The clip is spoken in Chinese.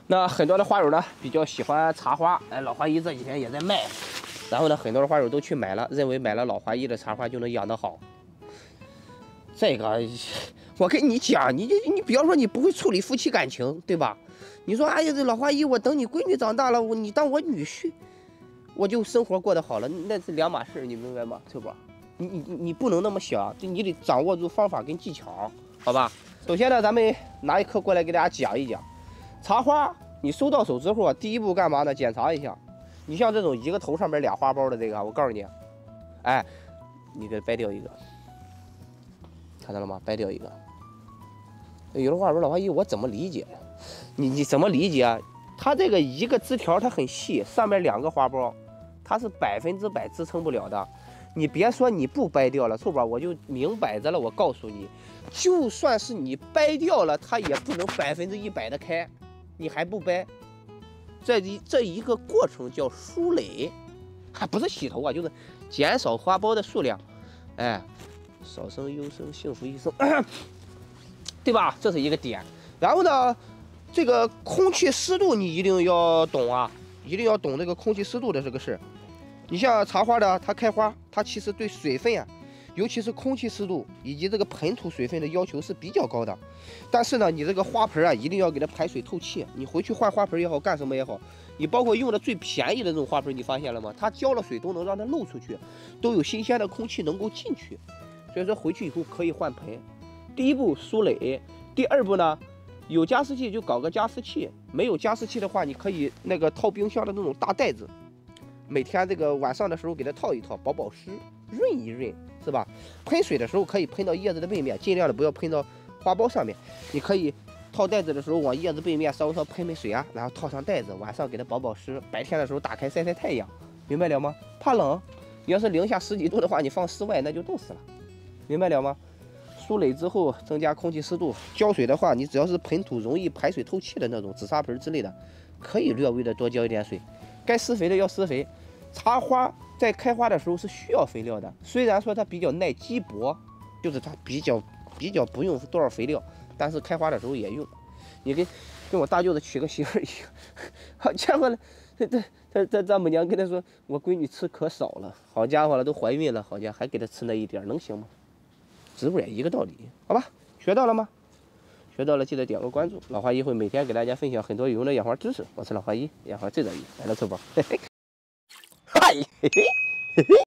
那很多的花友呢比较喜欢茶花，哎，老花姨这几天也在卖，然后呢，很多的花友都去买了，认为买了老花姨的茶花就能养得好。这个，我跟你讲，你比方说你不会处理夫妻感情，对吧？你说，哎呀，这老花姨，我等你闺女长大了，你当我女婿，我就生活过得好了，那是两码事，你明白吗？臭宝，你不能那么想，就你得掌握住方法跟技巧，好吧？首先呢，咱们拿一颗过来给大家讲一讲。茶花，你收到手之后啊，第一步干嘛呢？检查一下。你像这种一个头上面俩花苞的这个，我告诉你，哎，你给掰掉一个，看到了吗？掰掉一个。有的话说老花姨，我怎么理解？你怎么理解啊？它这个一个枝条它很细，上面两个花苞，它是100%支撑不了的。你别说你不掰掉了，臭宝，我就明摆着了，我告诉你，就算是你掰掉了，它也不能100%的开。你还不掰，这一个过程叫疏蕾，还不是洗头啊，就是减少花苞的数量。哎，少生优生，幸福一生，对吧？这是一个点。然后呢，这个空气湿度你一定要懂啊，一定要懂这个空气湿度的这个事。你像茶花的，它开花，它其实对水分啊，尤其是空气湿度以及这个盆土水分的要求是比较高的。但是呢，你这个花盆啊，一定要给它排水透气。你回去换花盆也好，干什么也好，你包括用的最便宜的这种花盆，你发现了吗？它浇了水都能让它漏出去，都有新鲜的空气能够进去。所以说回去以后可以换盆。第一步疏蕾，第二步呢，有加湿器就搞个加湿器，没有加湿器的话，你可以那个套冰箱的那种大袋子。每天这个晚上的时候给它套一套，保保湿，润一润，是吧？喷水的时候可以喷到叶子的背面，尽量的不要喷到花苞上面。你可以套袋子的时候往叶子背面稍微喷水啊，然后套上袋子，晚上给它保保湿。白天的时候打开晒晒太阳，明白了吗？怕冷，你要是零下10几度的话，你放室外那就冻死了，明白了吗？疏蕾之后增加空气湿度，浇水的话，你只要是盆土容易排水透气的那种紫砂盆之类的，可以略微的多浇一点水。该施肥的要施肥。茶花在开花的时候是需要肥料的，虽然说它比较耐积薄，就是它比较不用多少肥料，但是开花的时候也用。你跟我大舅子娶个媳妇一样，好家伙了，这丈母娘跟他说，我闺女吃可少了，好家伙了，都怀孕了，好家伙还给她吃那一点，能行吗？是不是也一个道理？好吧，学到了吗？学到了记得点个关注，老花姨会每天给大家分享很多有用的养花知识。我是老花姨，养花最专业，来了，臭宝，嘿嘿。嗨，嘿嘿，嘿嘿。